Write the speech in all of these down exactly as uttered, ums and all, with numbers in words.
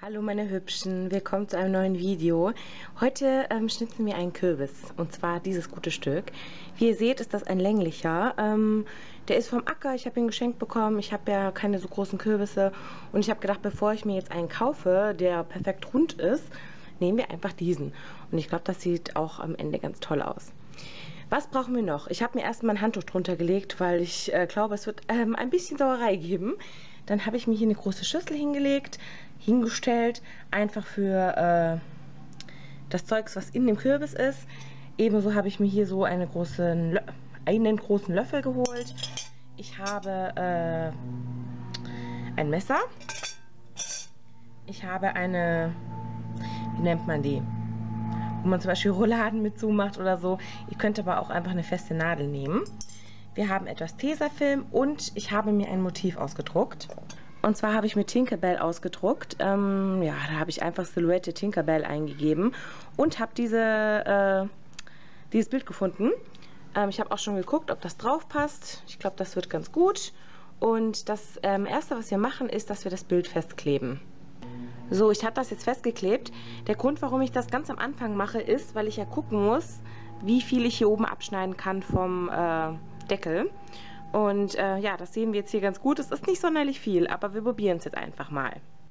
Hallo meine Hübschen, willkommen zu einem neuen Video. Heute ähm, schnitzen wir einen Kürbis, und zwar dieses gute Stück. Wie ihr seht, ist das ein länglicher. Ähm, der ist vom Acker, ich habe ihn geschenkt bekommen. Ich habe ja keine so großen Kürbisse und ich habe gedacht, bevor ich mir jetzt einen kaufe, der perfekt rund ist, nehmen wir einfach diesen. Und ich glaube, das sieht auch am Ende ganz toll aus. Was brauchen wir noch? Ich habe mir erstmal ein Handtuch drunter gelegt, weil ich äh, glaube, es wird ähm, ein bisschen Sauerei geben. Dann habe ich mir hier eine große Schüssel hingelegt, hingestellt, einfach für äh, das Zeugs, was in dem Kürbis ist. Ebenso habe ich mir hier so eine große, einen großen Löffel geholt. Ich habe äh, ein Messer. Ich habe eine, wie nennt man die? Wo man zum Beispiel Rouladen mit zumacht oder so. Ihr könnt aber auch einfach eine feste Nadel nehmen. Wir haben etwas Tesafilm und ich habe mir ein Motiv ausgedruckt. Und zwar habe ich mir Tinkerbell ausgedruckt. Ähm, ja, da habe ich einfach Silhouette Tinkerbell eingegeben und habe diese, äh, dieses Bild gefunden. Ähm, ich habe auch schon geguckt, ob das drauf passt. Ich glaube, das wird ganz gut. Und das ähm, Erste, was wir machen, ist, dass wir das Bild festkleben. So, ich habe das jetzt festgeklebt. Der Grund, warum ich das ganz am Anfang mache, ist, weil ich ja gucken muss, wie viel ich hier oben abschneiden kann vom äh, Deckel. Und äh, ja, das sehen wir jetzt hier ganz gut. Es ist nicht sonderlich viel, aber wir probieren es jetzt einfach mal.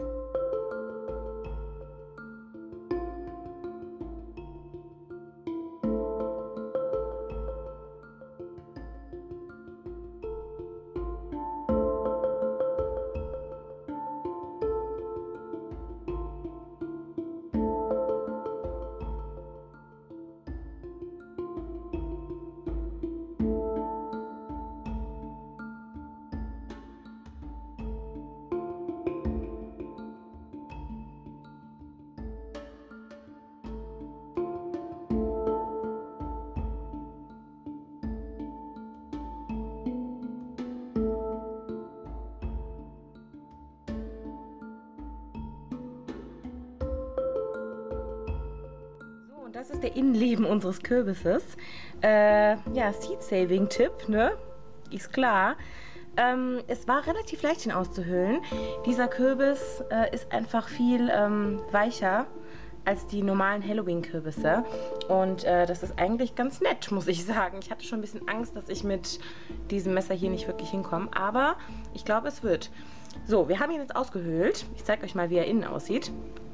Das ist der Innenleben unseres Kürbisses. Äh, ja, Seed-Saving-Tipp, ne? Ist klar. Ähm, es war relativ leicht, ihn auszuhöhlen. Dieser Kürbis äh, ist einfach viel ähm, weicher als die normalen Halloween-Kürbisse. Und äh, das ist eigentlich ganz nett, muss ich sagen. Ich hatte schon ein bisschen Angst, dass ich mit diesem Messer hier nicht wirklich hinkomme. Aber ich glaube, es wird. So, wir haben ihn jetzt ausgehöhlt. Ich zeige euch mal, wie er innen aussieht.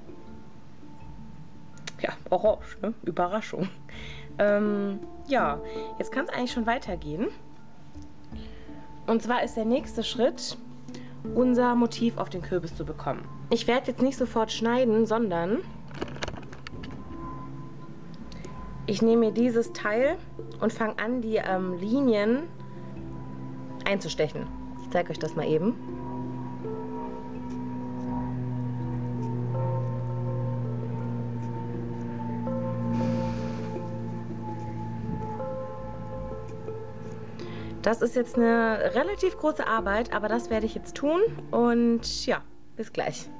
Ja, orange, ne? Überraschung. Ähm, ja, jetzt kann es eigentlich schon weitergehen. Und zwar ist der nächste Schritt, unser Motiv auf den Kürbis zu bekommen. Ich werde jetzt nicht sofort schneiden, sondern ich nehme mir dieses Teil und fange an, die ähm, Linien einzustechen. Ich zeige euch das mal eben. Das ist jetzt eine relativ große Arbeit, aber das werde ich jetzt tun und ja, bis gleich.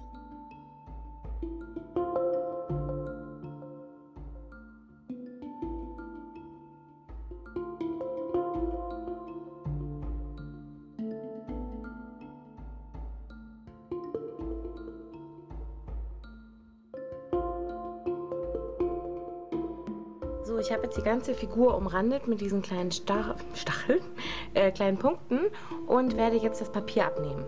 So, ich habe jetzt die ganze Figur umrandet mit diesen kleinen Stach Stacheln, äh, kleinen Punkten und werde jetzt das Papier abnehmen.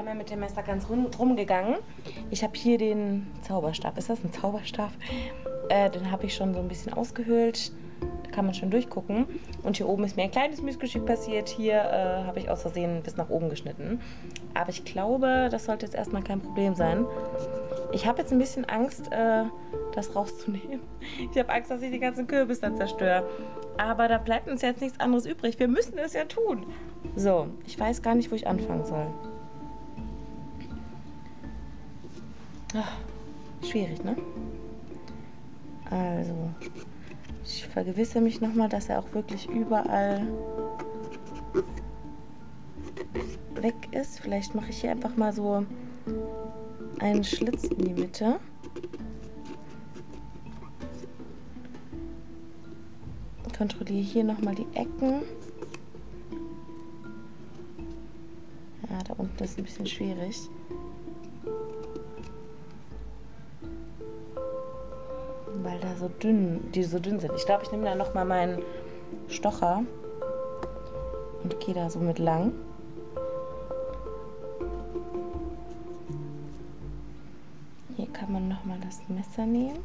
einmal mit dem Messer ganz rum, rumgegangen. Ich habe hier den Zauberstab. Ist das ein Zauberstab? Äh, den habe ich schon so ein bisschen ausgehöhlt. Da kann man schon durchgucken. Und hier oben ist mir ein kleines Missgeschick passiert. Hier äh, habe ich aus Versehen bis nach oben geschnitten. Aber ich glaube, das sollte jetzt erstmal kein Problem sein. Ich habe jetzt ein bisschen Angst, äh, das rauszunehmen. Ich habe Angst, dass ich den ganzen Kürbis dann zerstöre. Aber da bleibt uns jetzt nichts anderes übrig. Wir müssen es ja tun. So, ich weiß gar nicht, wo ich anfangen soll. Ach, schwierig, ne? Also, ich vergewissere mich nochmal, dass er auch wirklich überall weg ist. Vielleicht mache ich hier einfach mal so einen Schlitz in die Mitte. Kontrolliere hier nochmal die Ecken. Ja, da unten ist ein bisschen schwierig. Weil da so dünn, die so dünn sind. Ich glaube, ich nehme da nochmal meinen Stocher und gehe da so mit lang. Hier kann man nochmal das Messer nehmen.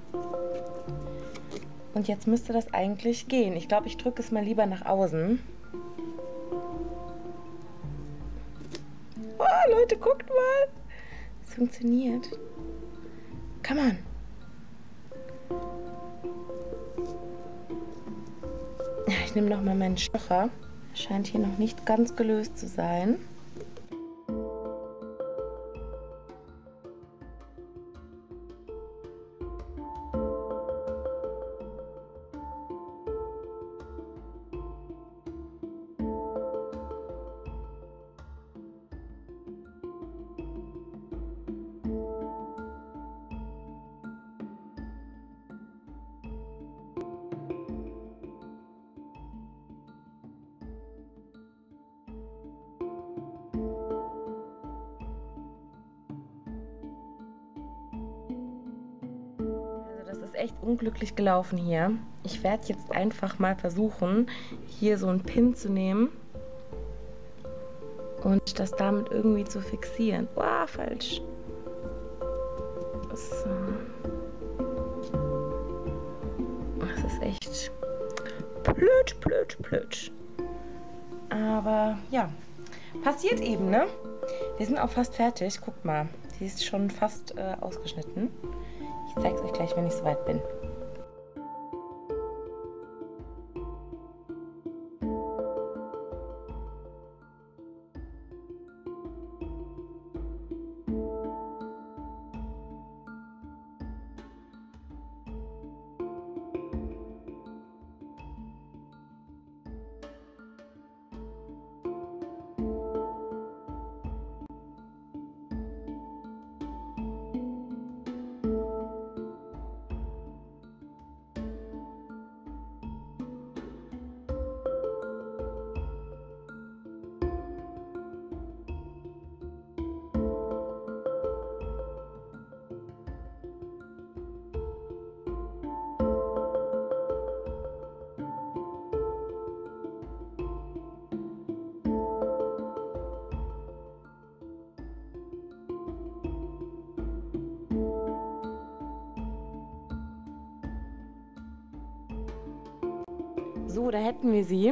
Und jetzt müsste das eigentlich gehen. Ich glaube, ich drücke es mal lieber nach außen. Oh, Leute, guckt mal. Es funktioniert. Come on. Ich nehme noch mal meinen Stocher. Scheint hier noch nicht ganz gelöst zu sein. Echt unglücklich gelaufen hier. Ich werde jetzt einfach mal versuchen, hier so einen Pin zu nehmen und das damit irgendwie zu fixieren. Wow, falsch. So. Das ist echt blöd, blöd, blöd. Aber ja, passiert eben, ne? Wir sind auch fast fertig. Guckt mal, die ist schon fast äh, ausgeschnitten. Ich zeige es euch gleich, wenn ich soweit bin. So, da hätten wir sie.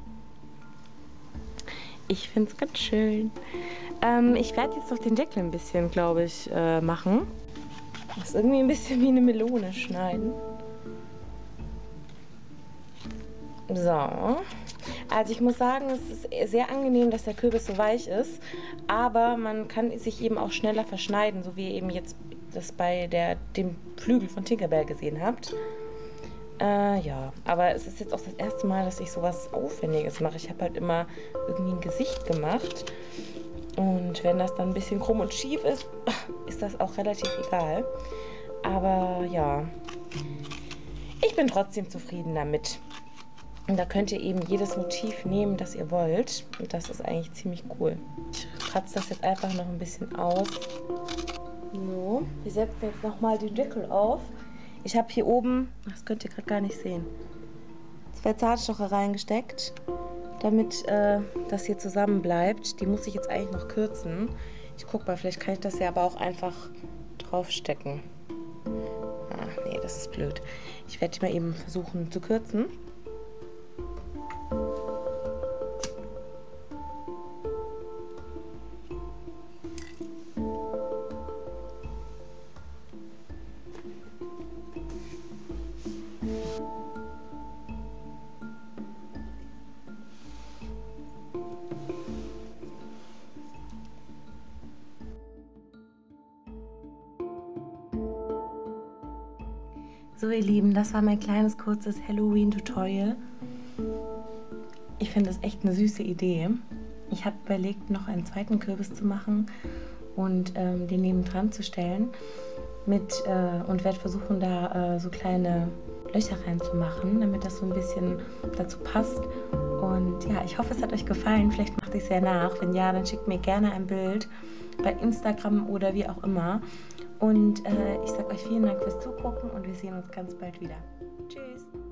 Ich finde es ganz schön. Ähm, ich werde jetzt noch den Deckel ein bisschen, glaube ich, äh, machen. Das ist irgendwie ein bisschen wie eine Melone schneiden. So. Also ich muss sagen, es ist sehr angenehm, dass der Kürbis so weich ist. Aber man kann sich eben auch schneller verschneiden, so wie ihr eben jetzt das bei der, dem Flügel von Tinkerbell gesehen habt. Äh, ja, aber es ist jetzt auch das erste Mal, dass ich sowas Aufwendiges mache. Ich habe halt immer irgendwie ein Gesicht gemacht. Und wenn das dann ein bisschen krumm und schief ist, ist das auch relativ egal. Aber ja, ich bin trotzdem zufrieden damit. Und da könnt ihr eben jedes Motiv nehmen, das ihr wollt. Und das ist eigentlich ziemlich cool. Ich kratze das jetzt einfach noch ein bisschen aus. So, wir setzen jetzt nochmal den Deckel auf. Ich habe hier oben, das könnt ihr gerade gar nicht sehen, zwei Zahnstocher reingesteckt, damit äh, das hier zusammen bleibt. Die muss ich jetzt eigentlich noch kürzen. Ich gucke mal, vielleicht kann ich das ja aber auch einfach draufstecken. Ah, nee, das ist blöd. Ich werde die mal eben versuchen zu kürzen. So ihr Lieben, das war mein kleines, kurzes Halloween-Tutorial. Ich finde das echt eine süße Idee. Ich habe überlegt, noch einen zweiten Kürbis zu machen und ähm, den nebendran zu stellen mit, äh, und werde versuchen, da äh, so kleine Löcher reinzumachen, damit das so ein bisschen dazu passt. Und ja, ich hoffe, es hat euch gefallen. Vielleicht macht ich es ja nach. Wenn ja, dann schickt mir gerne ein Bild bei Instagram oder wie auch immer. Und äh, ich sage euch vielen Dank fürs Zugucken und wir sehen uns ganz bald wieder. Tschüss!